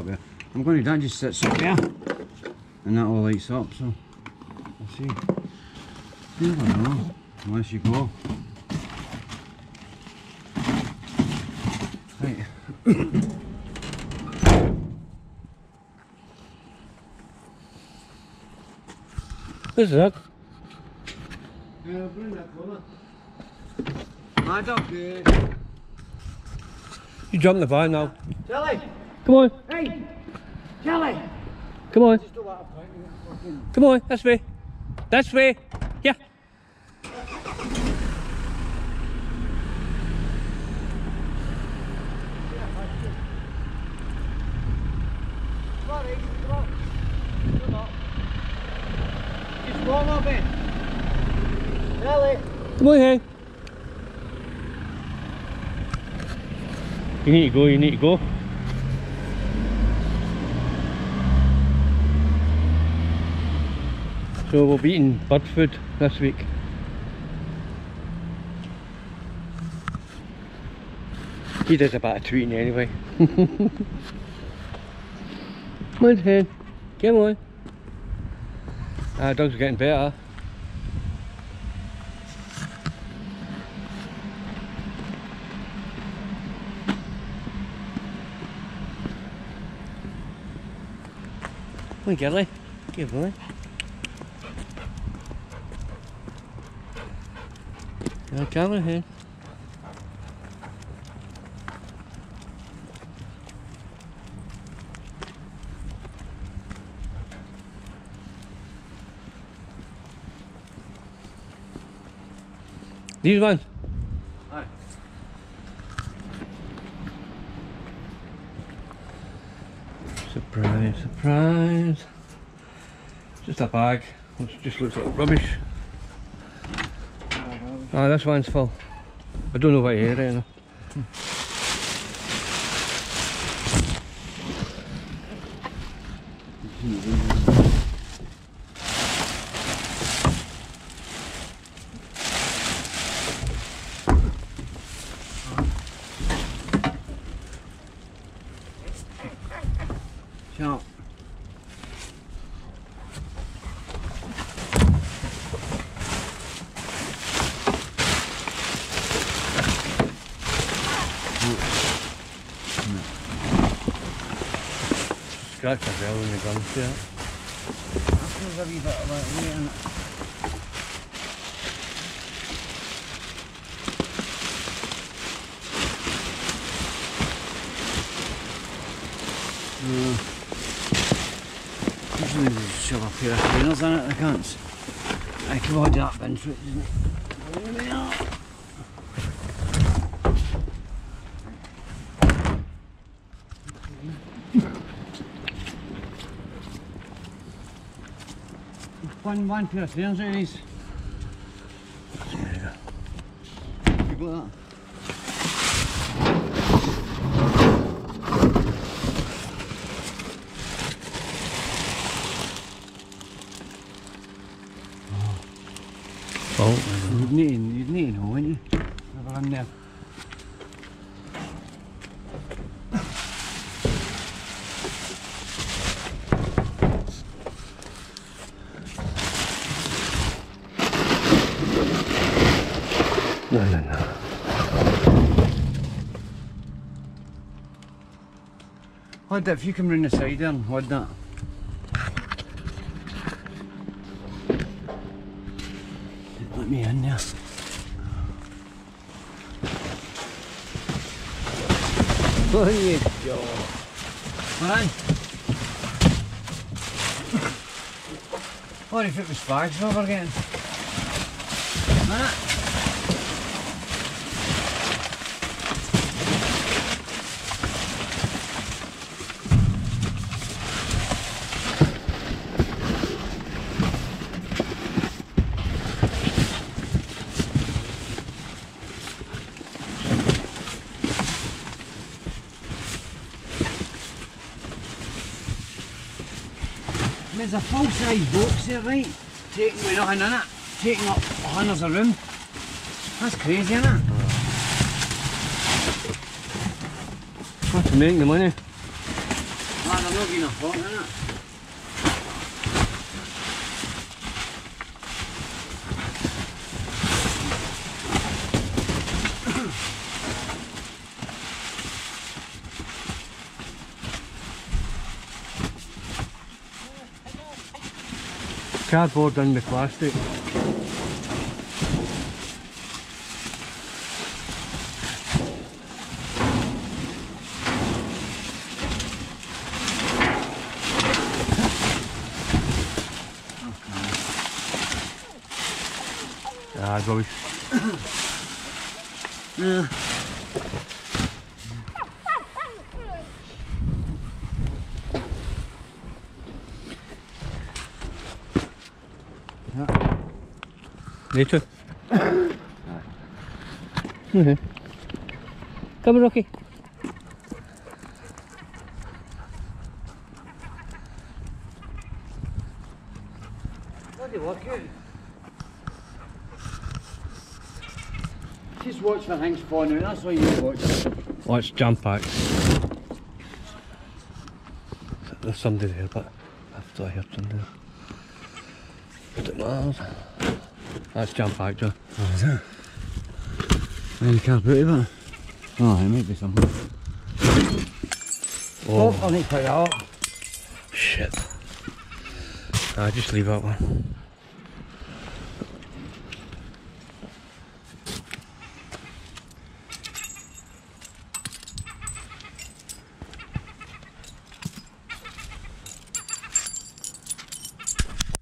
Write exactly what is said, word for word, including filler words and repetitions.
up there. I'm going to that just sits up there, and that all lights up. So we'll see. You never know unless you go. Right. This is it. Yeah, bring that corner. That's okay. You jump in the van now. Charlie! Come on. Hey! Charlie! Come on. Just do what I'm thinking. Come on. This way. This way. Yeah. Sorry, come on. Come on. Just warm up in. Charlie! Come on, Hen. You need to go, you need to go. So we'll be eating bird food this week. He does a bit of tweeting anyway. Come on, Hen. Come on. Ah, dog's getting better. Come on, girlie. Good boy. Now come on here. These ones. Aye. Surprise, surprise. Just a bag, which just looks like rubbish. Ah, this one's full. I don't know what area now. Sharp. Scratch a bell in the gums there. That feels a wee bit of a weight in it. Uh, usually they just shove a pair of trainers in it, they can't. I come on that bin for it, doesn't it? There we are. One, one pair of trainers out of these. Yeah. You got that? Oh, You'd need, you'd need to know, wouldn't you? Never in there. no, no, no. Hold that, if you come round the side there and hold that. Let me in there. There you go. Fine. What if it was fags we were getting? Huh? There's a full size box there, right? Taking with nothing in it, taking up hundreds of room. That's crazy, isn't it? What's making the money? That I'm not getting a pot, innit? Cardboard and the plastic. Ah, rubbish. Yeah. Me too. Okay. Come on, Rocky. Bloody lucky. Just watch for things falling out, that's all you watch. Oh, it's jam packed. There's somebody there, but I thought I heard somebody there. But it matters. That's jam packed, Joe. Oh, is it? And you can't put it in. Oh, it might be something. Oh, Oh, I need to pick that up. shit. Nah, just leave that one.